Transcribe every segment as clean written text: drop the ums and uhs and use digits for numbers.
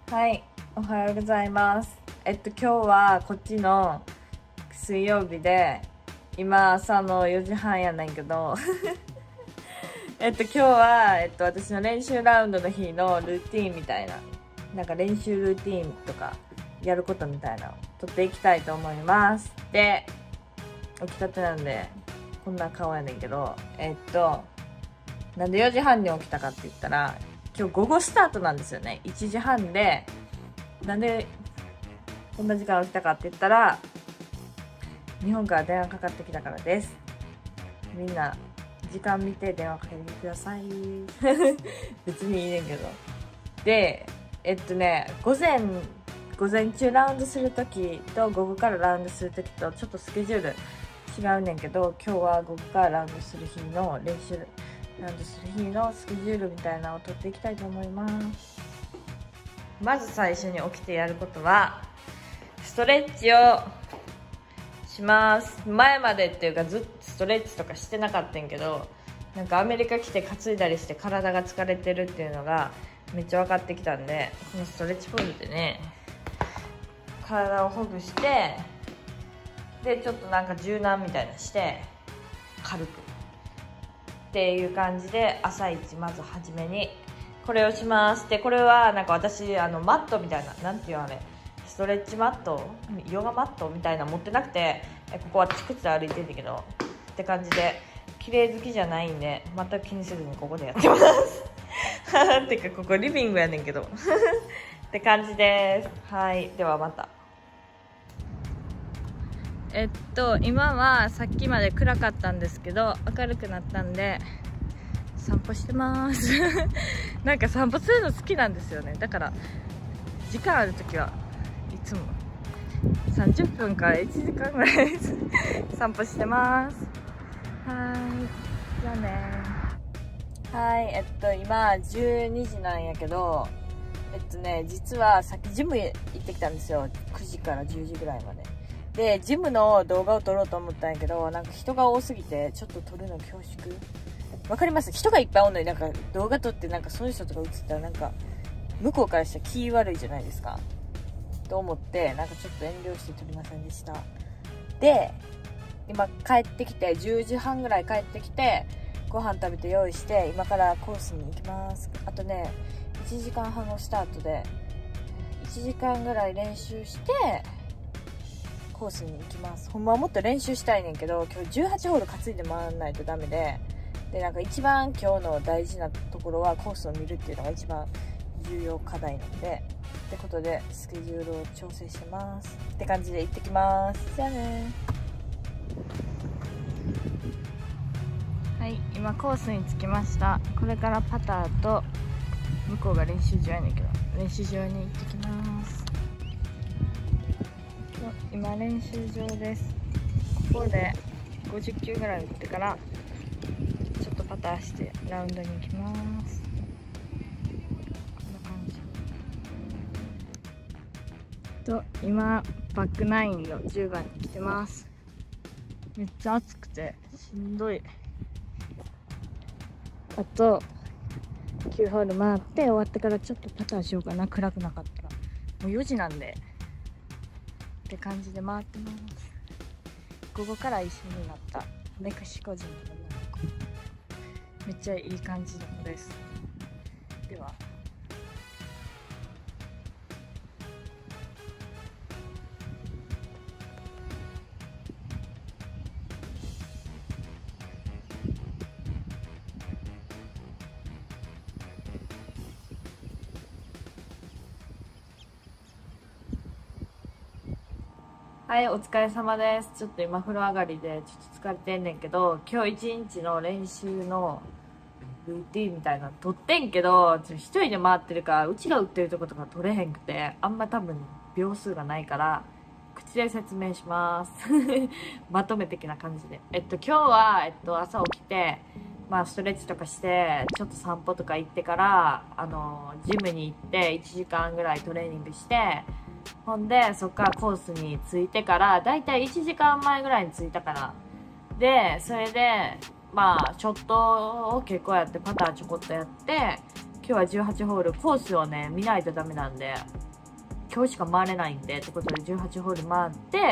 はい、おはようございます。今日はこっちの水曜日で、今朝の4時半やねんけど今日は、私の練習ラウンドの日のルーティンみたいな、なんか練習ルーティンとか、やることみたいなのを撮っていきたいと思います。で、起きたてなんで、こんな顔やねんけど、なんで4時半に起きたかって言ったら、今日午後スタートなんですよね。1時半で、なんでこんな時間起きたかって言ったら、日本から電話かかってきたからです。みんな時間見て電話かけてください別にいいねんけど。で午前中ラウンドするときと午後からラウンドするときとちょっとスケジュール違うねんけど、今日は午後からラウンドする日の練習ラウンドする日のスケジュールみたいなのを取っていきたいと思います。まず最初に起きてやることはストレッチをします。前までっていうかずっとストレッチとかしてなかったんけど、なんかアメリカ来て担いだりして体が疲れてるっていうのがめっちゃ分かってきたんで、このストレッチポーズでね、体をほぐして、でちょっとなんか柔軟みたいなして軽くっていう感じで、朝一まず初めにこれをします。でこれはなんか私マットみたいな、なんていうあれ、ストレッチマット、ヨガマットみたいなの持ってなくて、ここはチクチク歩いてるんだけどって感じで、綺麗好きじゃないんで全く気にせずにここでやってますてかここリビングやねんけどって感じです。はい、ではまた。今はさっきまで暗かったんですけど明るくなったんで散歩してますなんか散歩するの好きなんですよね。だから時間ある時はいつも30分から1時間ぐらい散歩してます。はい、じゃあね。はい、今12時なんやけど、実はさっきジム行ってきたんですよ。9時から10時ぐらいまで。でジムの動画を撮ろうと思ったんやけど、なんか人が多すぎてちょっと撮るの恐縮。わかります？人がいっぱいおんのになんか動画撮って、なんかそういう人とか映ったらなんか向こうからしたら気悪いじゃないですかと思って、なんかちょっと遠慮して撮りませんでした。で今帰ってきて10時半ぐらい帰ってきてご飯食べて用意して、今からコースに行きます。あとね1時間半後スタートで1時間ぐらい練習してコースに行きます。ほんまはもっと練習したいねんけど、今日18ホール担いで回らないとダメで、なんか一番今日の大事なところはコースを見るっていうのが一番重要課題なので、ってことでスケジュールを調整してますって感じで行ってきます。じゃあね。はい、今コースに着きました。これからパターと向こうが練習場やねんけど、練習場に行ってきます。今練習場です。ここで50球ぐらい打ってからちょっとパターしてラウンドに行きます。こんな感じと、今バックナインの10番に来てます。めっちゃ暑くてしんどい。あと9ホール回って終わってからちょっとパターしようかな。暗くなかったら。もう4時なんでって感じで回ってます。午後から一緒になったメキシコ人の女の子、めっちゃいい感じの子です。でははい、お疲れ様です。ちょっと今風呂上がりでちょっと疲れてんねんけど、今日一日の練習のルーティンみたいなの撮ってんけど、一人で回ってるからうちが打ってるとことか撮れへんくて、あんま多分秒数がないから口で説明しますまとめ的な感じで。今日は、朝起きてストレッチとかしてちょっと散歩とか行ってからジムに行って1時間ぐらいトレーニングして、ほんでそっからコースに着いてから、だいたい1時間前ぐらいに着いたかな。でそれでショットを結構やって、パターちょこっとやって、今日は18ホールコースをね見ないとダメなんで、今日しか回れないんでってことで18ホール回って、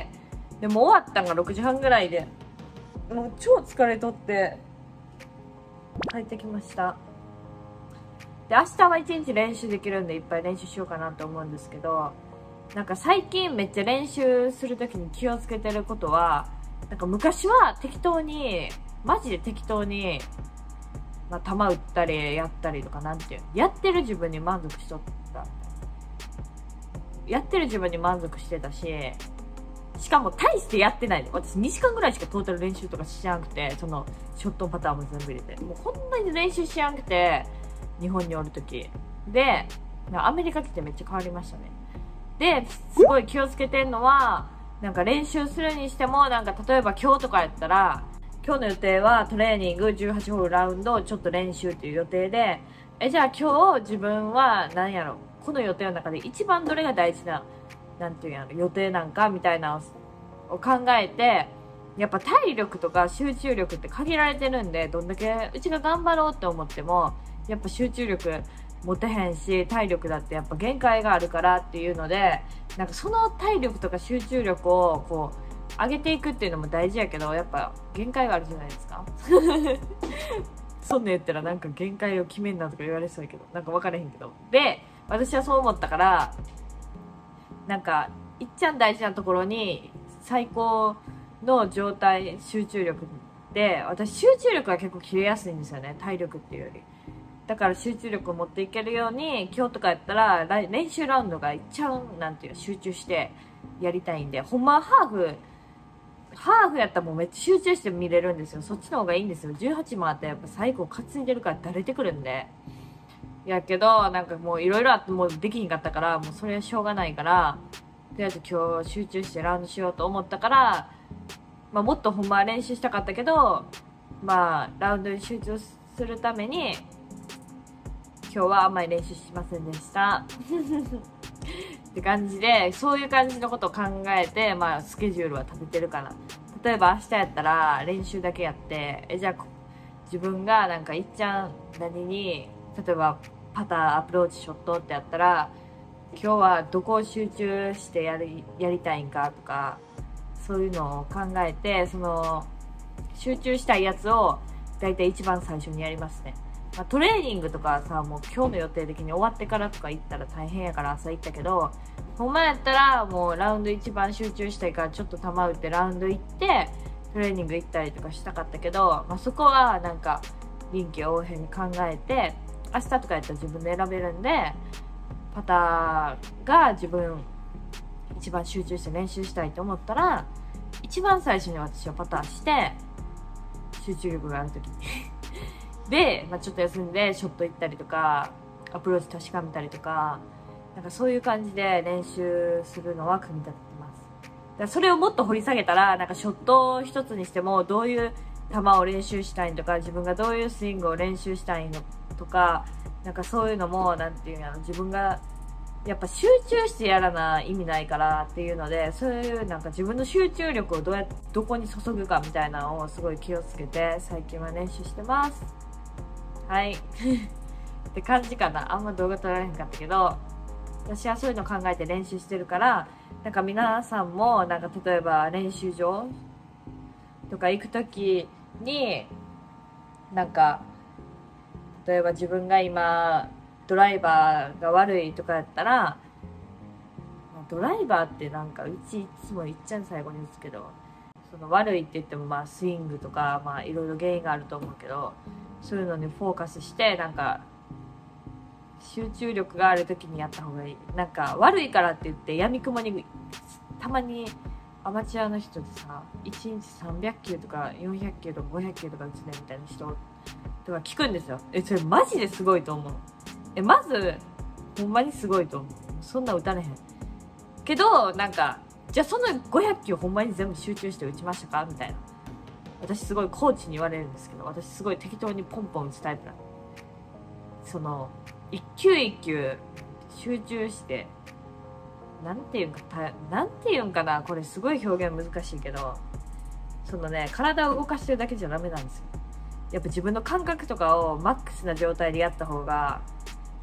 でも終わったんが6時半ぐらいで、もう超疲れとって帰ってきました。で明日は1日練習できるんでいっぱい練習しようかなと思うんですけど、なんか最近めっちゃ練習するときに気をつけてることは、なんか昔は適当にマジで適当に、まあ、球打ったりやったりとか、なんていうやってる自分に満足しとった、やってる自分に満足してたし、しかも大してやってないで、私2時間ぐらいしかトータル練習とかしなくて、そのショットパターンも全部入れて、もうほんまに練習しなくて、日本におるときで、アメリカ来てめっちゃ変わりましたね。で、すごい気をつけてんのは、なんか練習するにしても、なんか例えば今日とかやったら、今日の予定はトレーニング18ホールラウンドちょっと練習っていう予定で、じゃあ今日自分は何やろ、この予定の中で一番どれが大事な、なんていうやろ、予定なんかみたいなのを考えて、やっぱ体力とか集中力って限られてるんで、どんだけうちが頑張ろうって思っても、やっぱ集中力持てへんし、体力だってやっぱ限界があるからっていうので、なんかその体力とか集中力をこう上げていくっていうのも大事やけど、やっぱ限界があるじゃないですか。そんな言ったらなんか限界を決めんなとか言われそうやけど、なんか分からへんけど。で、私はそう思ったから、なんかいっちゃん大事なところに最高の状態、集中力で、私集中力は結構切れやすいんですよね、体力っていうより。だから集中力を持っていけるように、今日とかやったら練習ラウンドがいっちゃんなんていう集中してやりたいんで、ほんまはハーフやったらもうめっちゃ集中して見れるんですよ。そっちの方がいいんですよ。18回ってやっぱ最後担いでるからだれてくるんで。やけど、なんかもういろいろあってもうできひんかったから、もうそれはしょうがないから、とりあえず今日集中してラウンドしようと思ったから、まあもっとほんまは練習したかったけど、まあラウンドに集中するために、今日はあんまり練習しませんでしたって感じで、そういう感じのことを考えて、まあスケジュールは立ててるかな。例えば明日やったら練習だけやって、じゃあ自分がなんかいっちゃん何に、例えばパター、アプローチ、ショットってやったら、今日はどこを集中してやりたいんかとか、そういうのを考えて、その集中したいやつをだいたい一番最初にやりますね。まあ、トレーニングとかさ、もう今日の予定的に終わってからとか行ったら大変やから朝行ったけど、ほんまやったらもうラウンド一番集中したいからちょっと球打ってラウンド行ってトレーニング行ったりとかしたかったけど、まあ、そこはなんか臨機応変に考えて、明日とかやったら自分で選べるんで、パターが自分一番集中して練習したいと思ったら、一番最初に私はパターして集中力がある時にで、まあ、ちょっと休んでショット行ったりとかアプローチ確かめたりとか、なんかそういう感じで練習するのは組み立ててます。だからそれをもっと掘り下げたら、なんかショット一つにしてもどういう球を練習したいのとか、自分がどういうスイングを練習したいのとか、なんかそういうのもなんていうの、自分がやっぱ集中してやらな意味ないからっていうので、そういうなんか自分の集中力をどこに注ぐかみたいなのをすごい気をつけて最近は練習してます。はいって感じかな。あんま動画撮られへんかったけど、私はそういうの考えて練習してるから、なんか皆さんもなんか例えば練習場とか行くときに、なんか例えば自分が今ドライバーが悪いとかやったら、ドライバーってなんかうちいつもいっちゃん最後に打つけど、その悪いって言ってもまあスイングとかまあいろいろ原因があると思うけど、そういうのにフォーカスしてなんか集中力がある時にやった方がいい。なんか悪いからって言ってやみくもに、たまにアマチュアの人でさ1日300球とか400球とか500球とか打つねみたいな人とか聞くんですよ。それマジですごいと思う。まずほんまにすごいと思う。そんな打たれへんけど、なんかじゃあその500球ほんまに全部集中して打ちましたかみたいな。私すごいコーチに言われるんですけど、私すごい適当にポンポン打つタイプなの。その一球一球集中して、なんていうんかな、これすごい表現難しいけど、そのね、体を動かしてるだけじゃダメなんですよ。やっぱ自分の感覚とかをマックスな状態でやった方が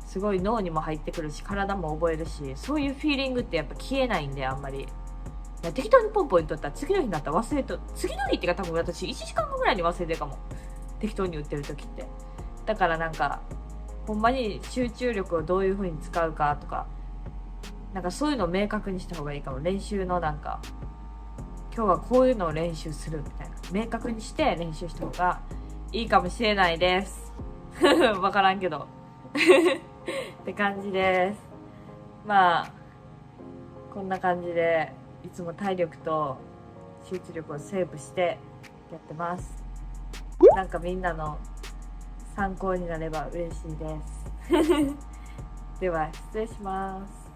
すごい脳にも入ってくるし、体も覚えるし、そういうフィーリングってやっぱ消えないんで、あんまり。適当にポンポン言っとったら次の日になったら忘れと、次の日っていうか多分私1時間後ぐらいに忘れてるかも。適当に言ってる時って。だからなんか、ほんまに集中力をどういう風に使うかとか、なんかそういうのを明確にした方がいいかも。練習のなんか、今日はこういうのを練習するみたいな。明確にして練習した方がいいかもしれないです。わからんけど。って感じです。まあ、こんな感じで、いつも体力と集中力をセーブしてやってます。なんかみんなの参考になれば嬉しいです。では、失礼します。